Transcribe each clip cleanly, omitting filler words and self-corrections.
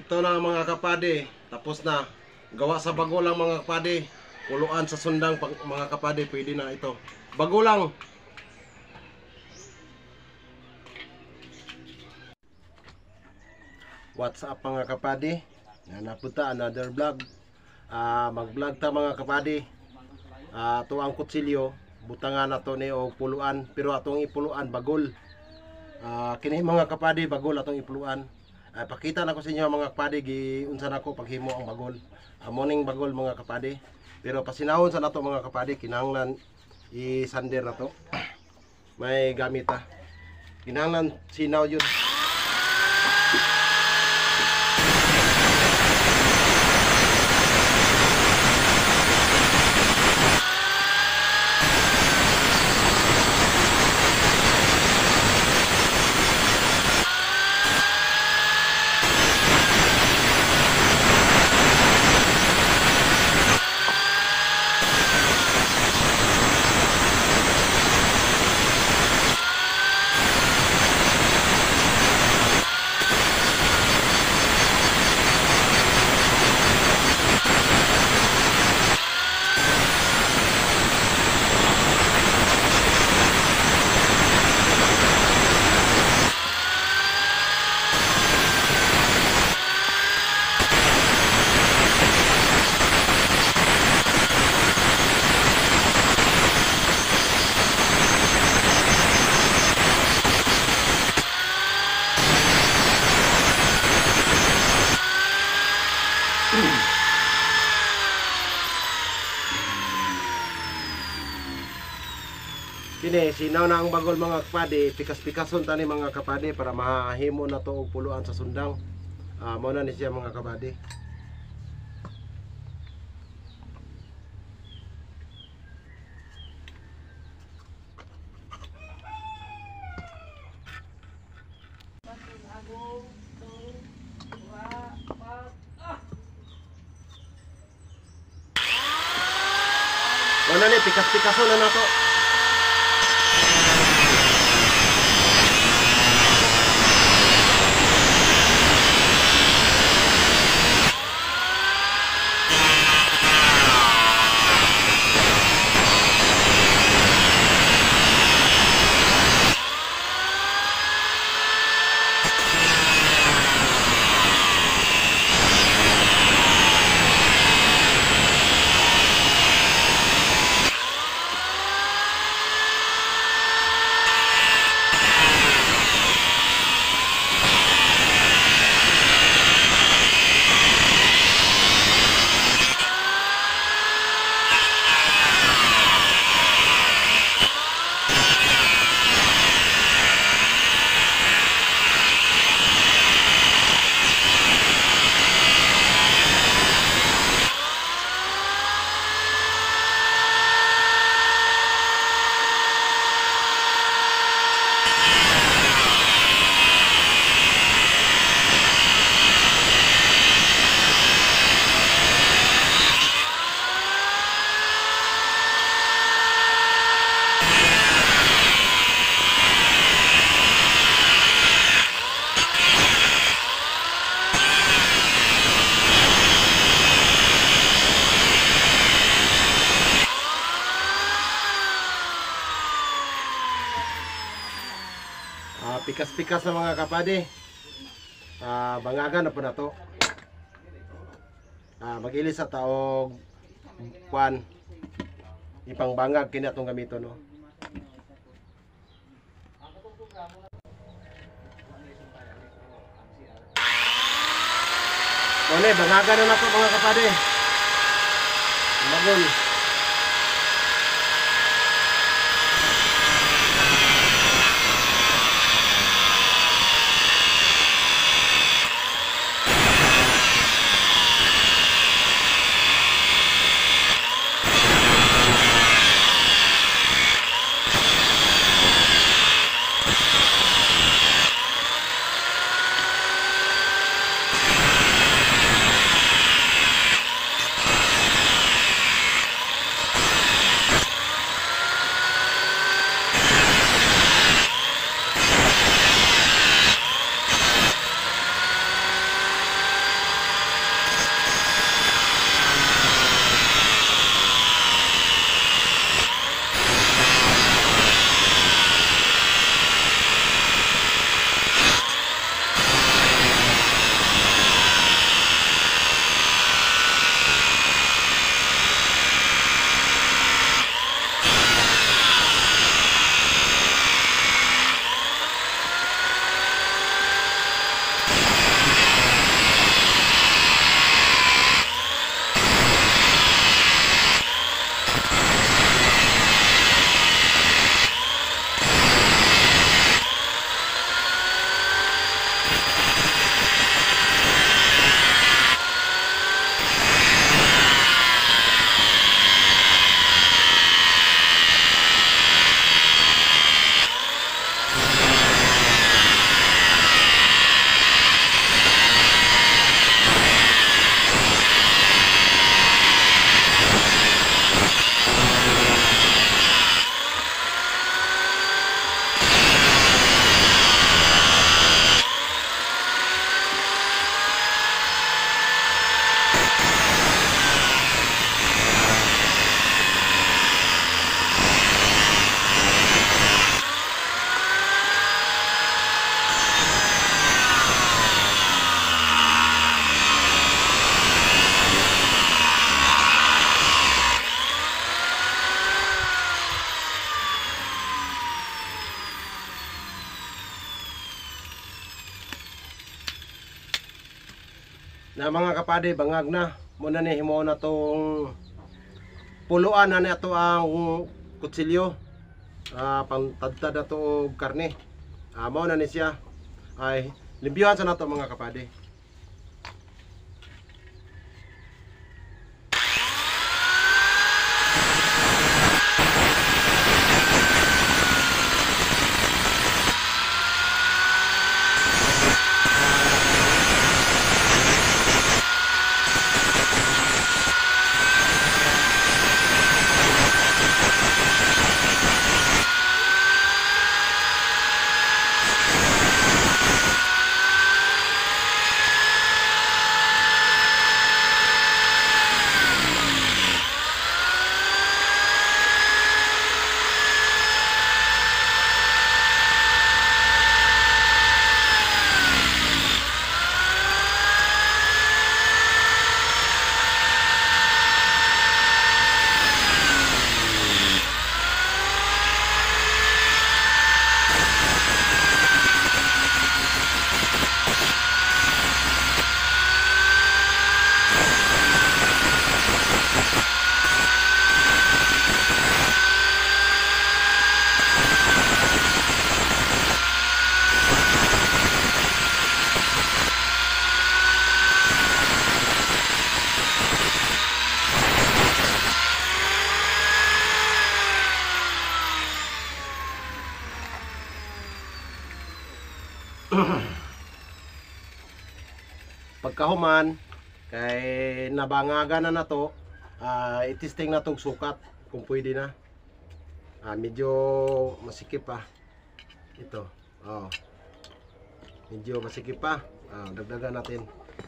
Ito na mga kapade, tapos na. Gawa sa bago lang mga kapade. Puluan sa sundang mga kapade, pwede na ito. Bago lang. What's up mga kapade? Napunta another vlog. Mag-vlog ta mga kapade. Ito ang kutsilyo. Butangan na to ni o puluan. Pero atong ipuluan bagol. Kini mga kapade, bagol atong ipuluan. Pakita na ko sa inyo mga kapade, giunsan ako paghimo ang bagol. Morning bagol mga kapade. Pero pasinahon sa nato mga kapade, kinahanglan i-sander na to. May gamit ta. Kinahanglan sinaw yun. Kini sinaw na ang bagol mga kapade, pikas-pikason tani mga kapade para mahimo na to og puluan sa sundang. Mao na ni siya mga kapade. Mao na ni pikas-pikason na nato. Pikas-pikas na mga kapade. Bangagan na po na to. Mag-ilis sa taog kwan ipang bangag kini atong gamito no.One bangagan na nato mga kapade. Bagol. na mga kapade, bangag na muna ni himo na tong puluan na ato ang kutsilyo, pangtadtad na to og karne. Mao na ni siya ay limpyuhan sa nato mga kapade. Pagkahuman kay nabangaga na nato, itisting na tong sukat kung pwede na. Medyo masikip pa ito. Medyo masikip pa. Dagdagan natin.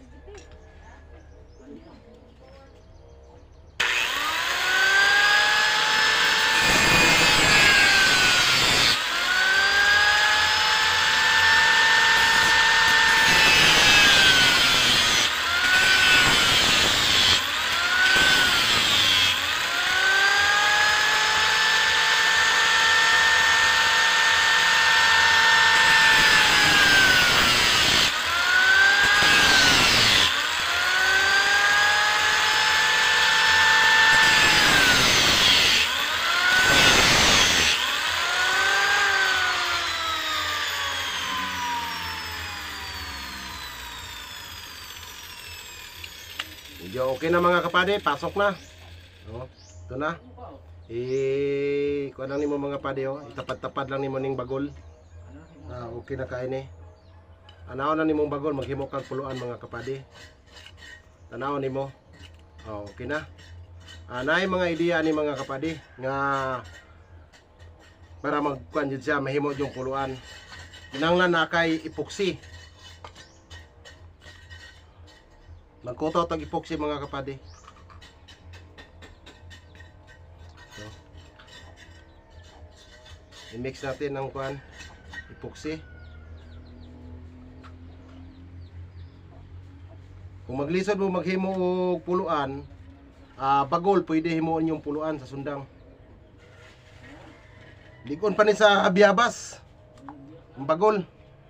Medyo okay na mga kapade, pasok na. Ito na. Kuha lang nimo mga kapade, itapad-tapad lang nimo ning bagol. Okay na kain eh. Anaw na nimong bagol, maghimo kang puluan mga kapade. Tanaw nimo. Okay na. Naay mga ideya ni mga kapade nga para magkuan jud siya, mahimo yung puluan. Kinahanglan na kay epoxy. Magkuto tag epoxy mga kapade. I-mix natin ng kuan epoxy. Kung maglisod mo maghimo og puluan, bagol pwede himuon yung puluan sa sundang. Ligon pa ni sa biyabas. Ang bagol.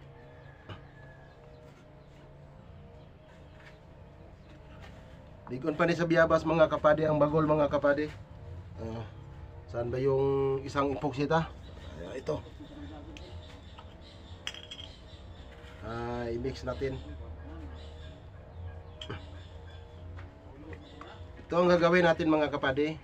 Ligon pa ni sa biyabas mga kapade ang bagol mga kapade. Saan ba yung isang epoxy ta? Ito. I-mix natin. Ito ang gagawin natin mga kapade.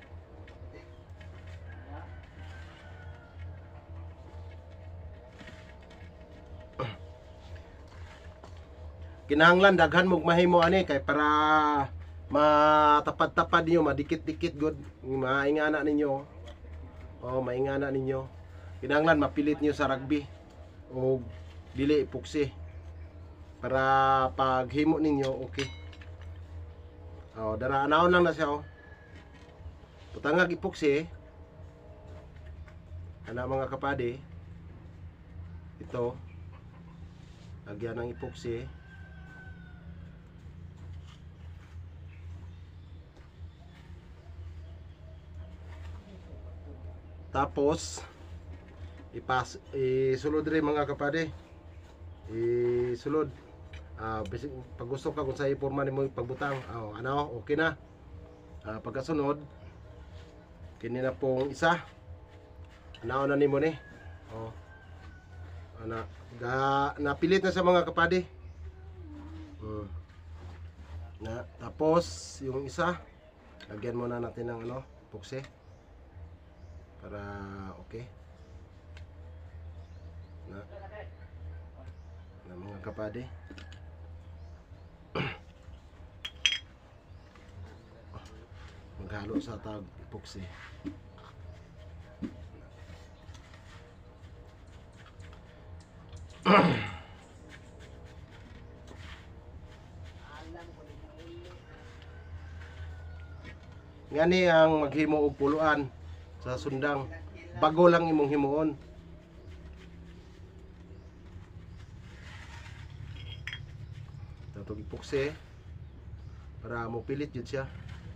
Kinahanglan daghan mong mahimo ani kay para matapad-tapad niyo, madikit-dikit god, maingana ninyo. Maingana ninyo. Kinahanglan mapilit niyo sa rugby o dili epoxy para paghimo ninyo okay. Daraanaon lang na siya Putangag epoxy ana mga kapade. Ito lagyan ng epoxy. Tapos isulod rin mga kapade. Isulod. Pag gusto ka kung sa iporma nimo pagbutang, ano, okay na. Pagkasunod, kini na pong isa. Ano na nimo ni? Napilit na sa mga kapadi. Tapos yung isa, lagyan muna natin ng ano, epoxy para okay. Na mga kapadi. Maghalo sa tag epoxy. Ngani ang maghimo og puluan sa sundang, bago lang imong himuon. Tatog epoxy para mo pilit jud siya.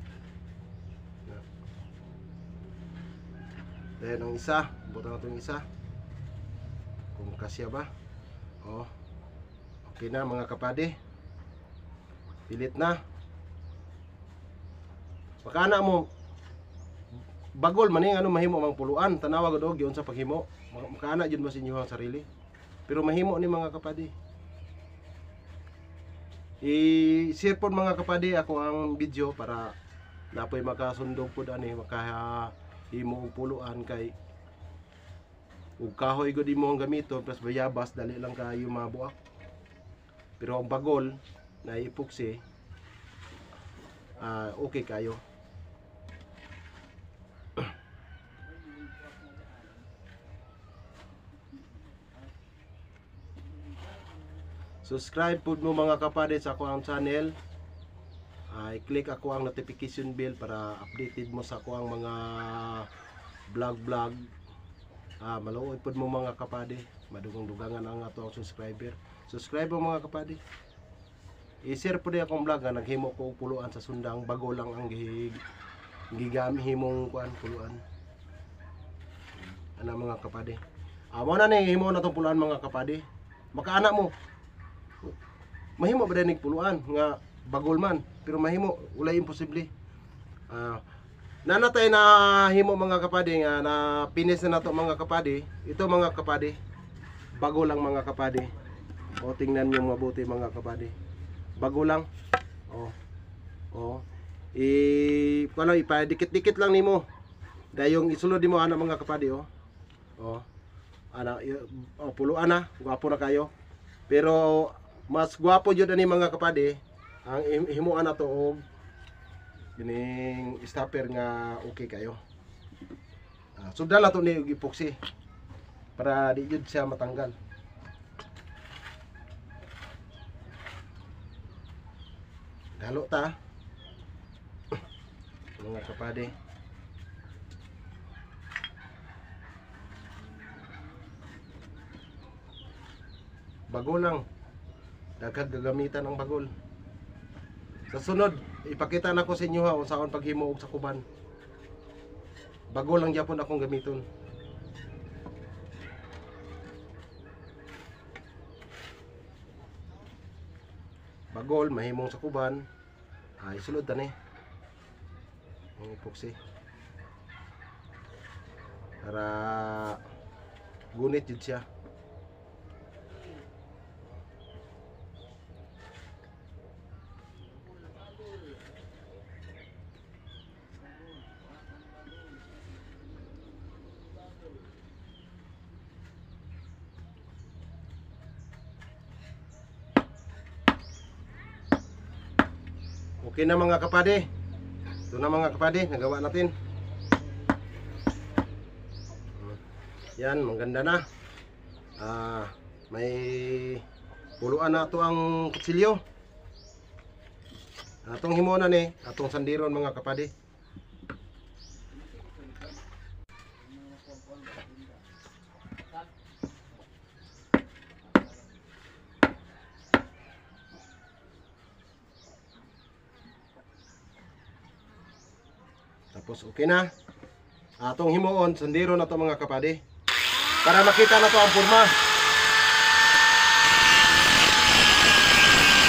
Then ang isa, butang natin yung isa. Kung kasya ba? Okay na mga kapadi. Pilit na. Makana mo bagol man ano mahimo mang puluan, tanawa gud og yun sa paghimo. Makana jud mo sa inyo ang sarili. Pero mahimo ni mga kapadi. I-share po mga kapadi ako ang video para napoy makasundog pud ani makahimo og puluan kay ug kahoy gud imo ang gamiton plus bayabas dali lang kayo mabuak. Pero ang bagol na epoxy okay kayo. Subscribe po mo mga kapatid sa ako ang channel. I-click ako ang notification bell para updated mo sa ako ang mga vlog. Maluoy po mo mga kapatid. Madugang-dugangan ang ato ang subscriber. Subscribe mo mga kapatid. I-share po din akong vlog nga naghimo ko puluan sa sundang, bago lang ang gigamhimong kuan puluan. Ana mga kapatid. Mo na ni himo na tong puluan mga kapatid. Makaana mo. Mahimo ba dinig puluan nga bagol man, pero mahimo ulay imposible. Nanatay na himo mga kapadi nga na finish na nato mga kapadi. Ito mga kapadi, bago lang mga kapadi. Tingnan niyo mabuti mga kapadi. Bago lang. Kuno ipadikit-dikit lang nimo. Dayong isulod nimo ana mga kapadi ana puluan na, gwapo na kayo. Pero mas gwapo jud ani mga kapadi ang himuan nato og kining stopper nga okay kayo. Sugdan na to ni og epoxy para di jud siya matanggal. Halo ta mga kapadi. Bago lang. Dagdag gagamitan ang bagol. Sa sunod, ipakita na ko sa inyo kung saan paghimo og sakuban. Bagol lang gyapon akong gamiton. Bagol mahimong sakuban. Isulod ta ni. Ang epoxy. Para gunit jud siya. Okay na mga kapade. Ito na mga kapade, nagawa natin. Yan, maganda na. May puluan na ito ang kutsilyo. Atong himonan atong sandiron mga kapade. Tapos okay na. Atong himuon, sandiro na to mga kapade. Para makita na to ang forma.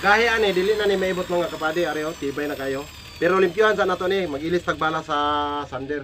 Gahi ani dili na ni maibot mga kapadi areo, tibay na kayo. Pero limpyuhan sa nato ni, mag-ilis tagbala sa sander.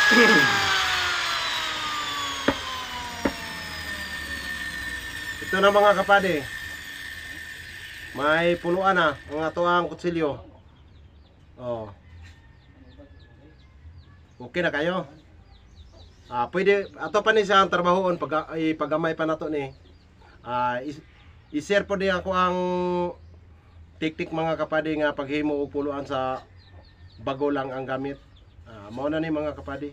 Ito na mga kapade. May puluan na ang ato ang kutsilyo. Oh. Okay na kayo? Pwede ato pa ni siyang trabahoon pag ipagamay pa nato ni. I-share po din ako ang tiktik mga kapade nga paghimo og puluan sa bago lang ang gamit. Mao na ni mga kapade.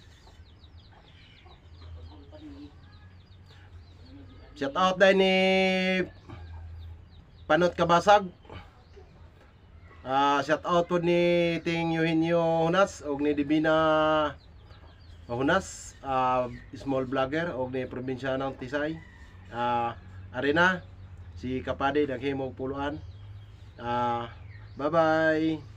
Shout out dahil ni Panot Kabasag. Shout out po ni Ting Eugenio Hunas og ni Divina Hunas, small vlogger og ni probinsya ng Tisay. Arena si kapade naghimo og puluan. Bye bye.